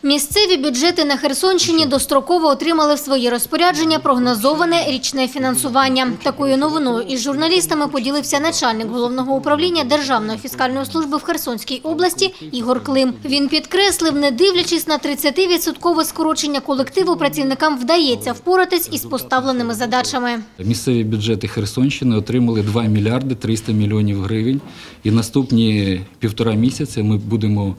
Місцеві бюджети на Херсонщині достроково отримали в свої розпорядження прогнозоване річне фінансування. Такою новиною із журналістами поділився начальник Головного управління Державної фіскальної служби в Херсонській області Ігор Клим. Він підкреслив, не дивлячись на 30% скорочення колективу, працівникам вдається впоратись із поставленими задачами. Місцеві бюджети Херсонщини отримали 2 мільярди 300 мільйонів гривень. І наступні 1,5 місяці ми будемо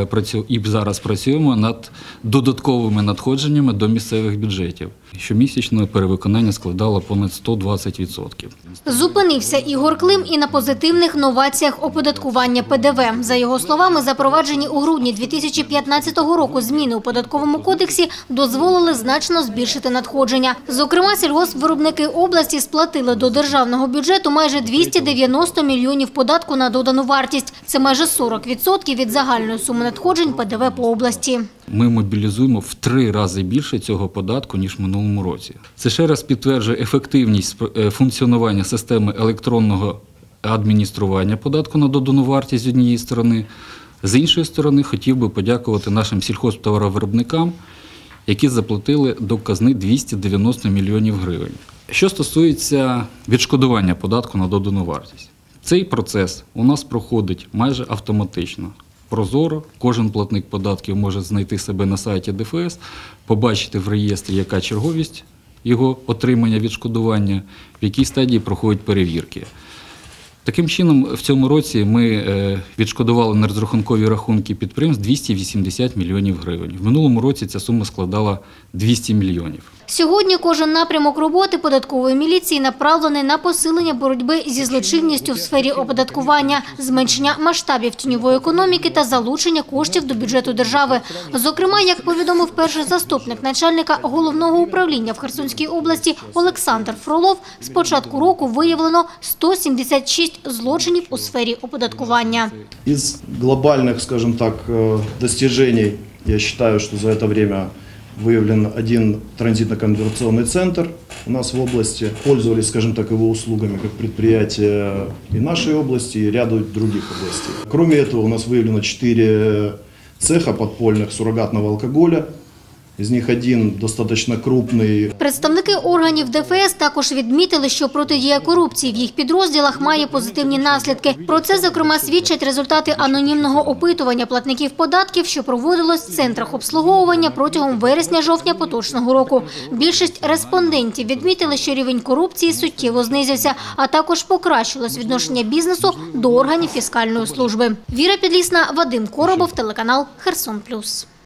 і зараз працюємо над додатковими надходженнями до місцевих бюджетів. Щомісячне перевиконання складало понад 120%. Зупинився Ігор Клим і на позитивних новаціях оподаткування ПДВ. За його словами, запроваджені у грудні 2015 року зміни у податковому кодексі дозволили значно збільшити надходження. Зокрема, сільгоспвиробники області сплатили до державного бюджету майже 290 мільйонів податку на додану вартість. Це майже 40% від загальної суми надходжень ПДВ по області. Ми мобілізуємо в 3 рази більше цього податку, ніж в минулому році. Це ще раз підтверджує ефективність функціонування системи електронного адміністрування податку на додану вартість з однієї сторони. З іншої сторони, хотів би подякувати нашим сільхозтоваровиробникам, які заплатили до казни 290 мільйонів гривень. Що стосується відшкодування податку на додану вартість. Цей процес у нас проходить майже автоматично. Прозоро, кожен платник податків може знайти себе на сайті ДФС, побачити в реєстрі, яка черговість його отримання відшкодування, в якій стадії проходять перевірки. Таким чином, в цьому році ми відшкодували на розрахункові рахунки підприємств 280 мільйонів гривень. В минулому році ця сума складала 200 мільйонів. Сьогодні кожен напрямок роботи податкової міліції направлений на посилення боротьби зі злочинністю в сфері оподаткування, зменшення масштабів тіньової економіки та залучення коштів до бюджету держави. Зокрема, як повідомив перший заступник начальника Головного управління в Херсонській області Олександр Фролов, з початку року виявлено 176 злочинів у сфері оподаткування. Із глобальних, скажімо так, достижений, я вважаю, що за це время выявлен один транзитно-конверсионный центр у нас в области. Пользовались, скажем так, его услугами как предприятия и нашей области, и ряда других областей. Кроме этого, у нас выявлено 4 цеха подпольных суррогатного алкоголя. З них один достатньо крупний. Представники органів ДФС також відмітили, що протидія корупції в їх підрозділах має позитивні наслідки. Про це, зокрема, свідчать результати анонімного опитування платників податків, що проводилось в центрах обслуговування протягом вересня-жовтня поточного року. Більшість респондентів відмітили, що рівень корупції суттєво знизився, а також покращилось відношення бізнесу до органів фіскальної служби. Віра Підлісна, Вадим Коробов, телеканал «Херсон Плюс».